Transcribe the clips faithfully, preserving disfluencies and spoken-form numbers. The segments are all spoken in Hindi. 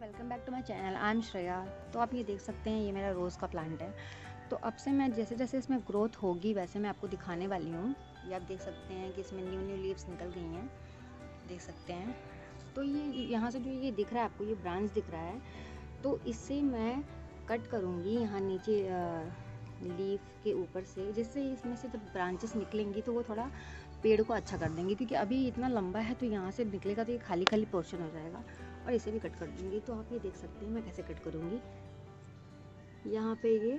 Welcome back to my channel. I am Shreya. तो आप ये देख सकते हैं, ये मेरा रोज़ का प्लांट है। तो अब से मैं जैसे जैसे इसमें ग्रोथ होगी वैसे मैं आपको दिखाने वाली हूँ। ये आप देख सकते हैं कि इसमें न्यू न्यू लीव्स निकल गई हैं, देख सकते हैं। तो ये यहाँ से जो ये दिख रहा है आपको, ये ब्रांच दिख रहा है, तो इससे मैं कट करूँगी यहाँ नीचे लीफ के ऊपर से, जिससे इसमें से जब ब्रांचेस निकलेंगी तो वो थोड़ा पेड़ को अच्छा कर देंगे, क्योंकि अभी इतना लंबा है तो यहाँ से निकलेगा तो ये खाली खाली पोर्शन हो जाएगा। और इसे भी कट कर दूँगी। तो आप ये देख सकते हैं मैं कैसे कट करूँगी। यहाँ पे ये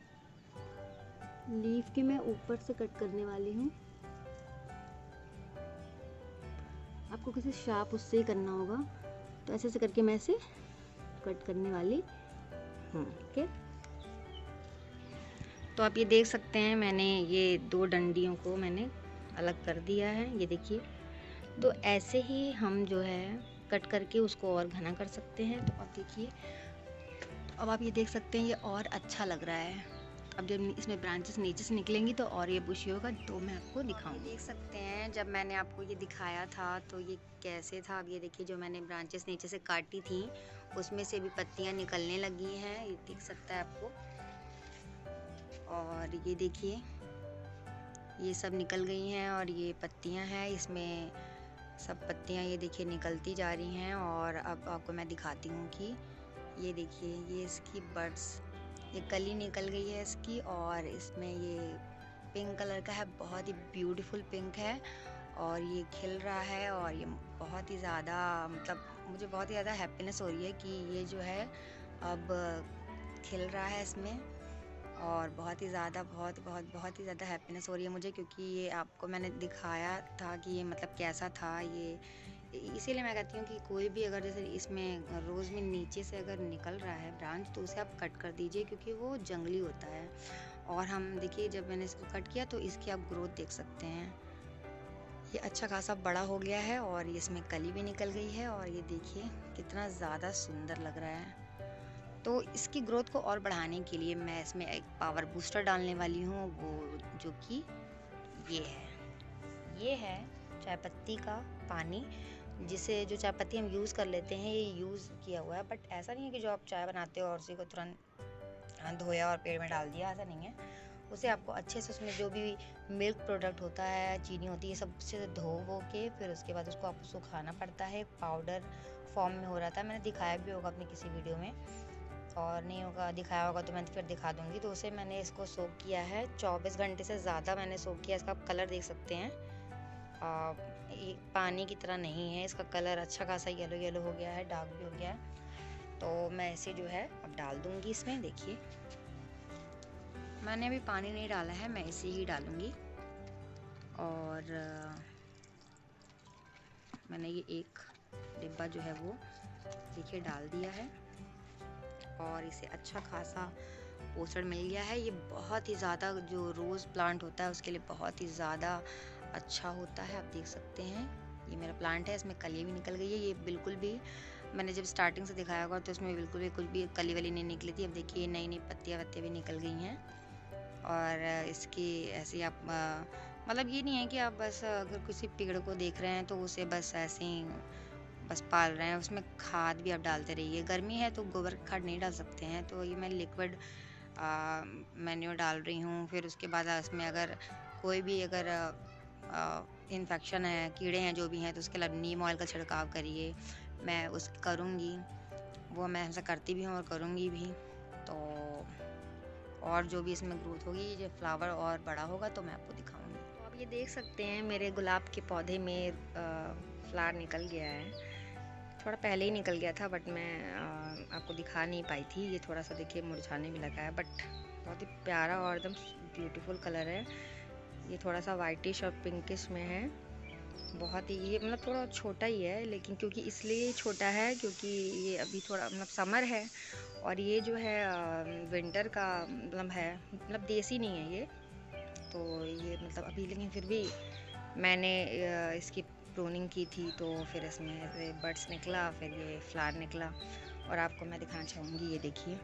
लीफ के मैं ऊपर से कट करने वाली हूँ। आपको किसी शार्प उससे ही करना होगा, तो ऐसे ऐसे करके मैं इसे कट करने वाली हूँ। ओके, तो आप ये देख सकते हैं मैंने ये दो डंडियों को मैंने अलग कर दिया है, ये देखिए। तो ऐसे ही हम जो है कट करके उसको और घना कर सकते हैं। तो अब देखिए, अब आप ये देख सकते हैं ये और अच्छा लग रहा है। अब जब इसमें ब्रांचेस नीचे से निकलेंगी तो और ये बुशी होगा, तो मैं आपको दिखाऊंगी। देख सकते हैं जब मैंने आपको ये दिखाया था तो ये कैसे था। अब ये देखिए, जो मैंने ब्रांचेस नीचे से काटी थी उसमें से भी पत्तियां निकलने लगी हैं, ये दिख सकता है आपको। और ये देखिए, ये सब निकल गई हैं और ये पत्तियां हैं, इसमें सब पत्तियां ये देखिए निकलती जा रही हैं। और अब आपको मैं दिखाती हूँ कि ये देखिए, ये इसकी बड्स, ये कली निकल गई है इसकी, और इसमें ये पिंक कलर का है, बहुत ही ब्यूटीफुल पिंक है। और ये खिल रहा है और ये बहुत ही ज़्यादा, मतलब मुझे बहुत ही ज़्यादा हैप्पीनेस हो रही है कि ये जो है अब खिल रहा है इसमें। और बहुत ही ज़्यादा बहुत बहुत बहुत ही ज़्यादा हैप्पीनेस हो रही है मुझे, क्योंकि ये आपको मैंने दिखाया था कि ये मतलब कैसा था ये। इसीलिए मैं कहती हूँ कि कोई भी अगर जैसे इसमें रोज़ में नीचे से अगर निकल रहा है ब्रांच, तो उसे आप कट कर दीजिए, क्योंकि वो जंगली होता है। और हम देखिए, जब मैंने इसको कट किया तो इसकी आप ग्रोथ देख सकते हैं, ये अच्छा खासा बड़ा हो गया है और इसमें कली भी निकल गई है। और ये देखिए कितना ज़्यादा सुंदर लग रहा है। तो इसकी ग्रोथ को और बढ़ाने के लिए मैं इसमें एक पावर बूस्टर डालने वाली हूँ, वो जो कि ये है ये है चाय पत्ती का पानी, जिसे जो चाय पत्ती हम यूज़ कर लेते हैं, ये यूज़ किया हुआ है। बट ऐसा नहीं है कि जो आप चाय बनाते हो और उसी को तुरंत धोया और पेड़ में डाल दिया, ऐसा नहीं है। उसे आपको अच्छे से, उसमें जो भी मिल्क प्रोडक्ट होता है, चीनी होती है, सब से धो वो के फिर उसके बाद उसको आपको सुखाना पड़ता है। पाउडर फॉर्म में हो रहा था, मैंने दिखाया भी होगा अपनी किसी वीडियो में, और नहीं होगा दिखाया होगा तो मैं फिर दिखा दूँगी। तो उसे मैंने इसको सोक किया है चौबीस घंटे से ज़्यादा मैंने सोक किया। इसका आप कलर देख सकते हैं, आ, ये पानी की तरह नहीं है, इसका कलर अच्छा खासा येलो येलो हो गया है, डार्क भी हो गया है। तो मैं इसे जो है अब डाल दूँगी इसमें। देखिए, मैंने अभी पानी नहीं डाला है, मैं इसे ही डालूँगी। और मैंने ये एक डिब्बा जो है वो देखिए डाल दिया है, और इसे अच्छा खासा पोषण मिल गया है। ये बहुत ही ज़्यादा, जो रोज़ प्लांट होता है उसके लिए बहुत ही ज़्यादा अच्छा होता है। आप देख सकते हैं ये मेरा प्लांट है, इसमें कली भी निकल गई है। ये बिल्कुल भी, मैंने जब स्टार्टिंग से दिखाया होगा तो इसमें बिल्कुल भी कुछ भी कली वली नहीं निकली थी। अब देखिए नई नई पत्तियाँ वत्तियाँ भी निकल गई हैं। और इसकी ऐसे आप, मतलब ये नहीं है कि आप बस अगर किसी पेड़ को देख रहे हैं तो उसे बस ऐसे ही बस पाल रहे हैं, उसमें खाद भी आप डालते रहिए। गर्मी है तो गोबर खाद नहीं डाल सकते हैं, तो ये मैं लिक्विड मैन्योर डाल रही हूँ। फिर उसके बाद इसमें अगर कोई भी अगर इन्फेक्शन है, कीड़े हैं जो भी हैं, तो उसके लिए नीम ऑयल का छिड़काव करिए। मैं उस करूँगी, वो मैं ऐसा करती भी हूँ और करूँगी भी। तो और जो भी इसमें ग्रोथ होगी, जो फ्लावर और बड़ा होगा तो मैं आपको दिखाऊंगी। तो आप ये देख सकते हैं मेरे गुलाब के पौधे में फ्लावर निकल गया है। थोड़ा पहले ही निकल गया था, बट मैं आ, आपको दिखा नहीं पाई थी। ये थोड़ा सा देखिए मुरझाने भी लगा है, बट बहुत ही प्यारा और एकदम ब्यूटीफुल कलर है। ये थोड़ा सा वाइटिश और पिंकिश में है, बहुत ही, ये मतलब थोड़ा छोटा ही है, लेकिन क्योंकि इसलिए छोटा है क्योंकि ये अभी थोड़ा मतलब समर है, और ये जो है विंटर का मतलब है, मतलब देसी नहीं है ये। तो ये मतलब अभी, लेकिन फिर भी मैंने इसकी प्रूनिंग की थी, तो फिर इसमें से बड्स निकला, फिर ये फ्लावर निकला। और आपको मैं दिखाना चाहूँगी, ये देखिए,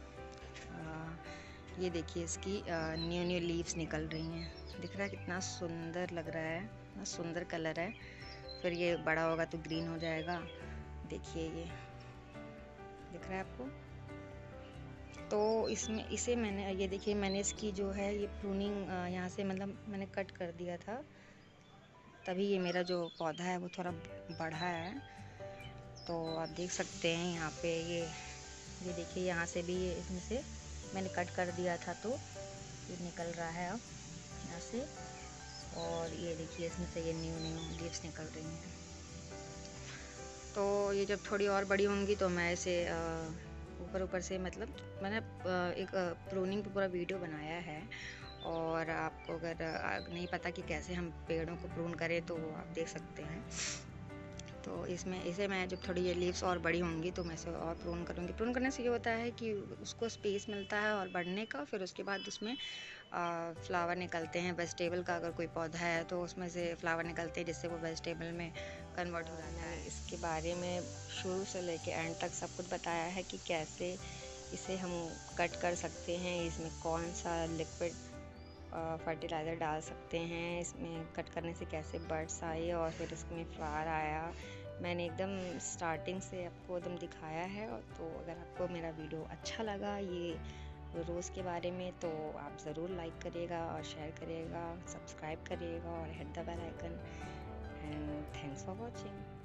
ये देखिए इसकी न्यू न्यू लीव्स निकल रही हैं। दिख रहा है कितना सुंदर लग रहा है, कितना सुंदर कलर है। फिर ये बड़ा होगा तो ग्रीन हो जाएगा। देखिए ये दिख रहा है आपको। तो इसमें इसे मैंने ये देखिए मैंने इसकी जो है ये प्रूनिंग यहाँ से मतलब मैंने कट कर दिया था, तभी ये मेरा जो पौधा है वो थोड़ा बढ़ा है। तो आप देख सकते हैं यहाँ पे ये ये देखिए यहाँ से भी इसमें से मैंने कट कर दिया था, तो ये निकल रहा है अब यहाँ से। और ये देखिए इसमें से ये न्यू न्यू लीव्स निकल रही हैं। तो ये जब थोड़ी और बड़ी होंगी तो मैं इसे ऊपर ऊपर से मतलब मैंने एक प्रूनिंग पे पूरा वीडियो बनाया है, और आपको अगर नहीं पता कि कैसे हम पेड़ों को प्रून करें तो आप देख सकते हैं। तो इसमें इसे मैं जब थोड़ी ये लीव्स और बड़ी होंगी तो मैं इसे और प्रून करूँगी। प्रून करने से ये होता है कि उसको स्पेस मिलता है और बढ़ने का, फिर उसके बाद उसमें फ्लावर निकलते हैं। वेजिटेबल का अगर कोई पौधा है तो उसमें से फ्लावर निकलते हैं, जिससे वो वेजिटेबल में कन्वर्ट हो जाता है। इसके बारे में शुरू से लेके एंड तक सब कुछ बताया है कि कैसे इसे हम कट कर सकते हैं, इसमें कौन सा लिक्विड फर्टिलाइज़र डाल सकते हैं, इसमें कट करने से कैसे बर्ड्स आए और फिर इसमें फ्लावर आया। मैंने एकदम स्टार्टिंग से आपको एकदम दिखाया है। और तो अगर आपको मेरा वीडियो अच्छा लगा ये रोज़ के बारे में, तो आप ज़रूर लाइक करिएगा और शेयर करिएगा, सब्सक्राइब करिएगा और hit the bell icon. And thanks for watching.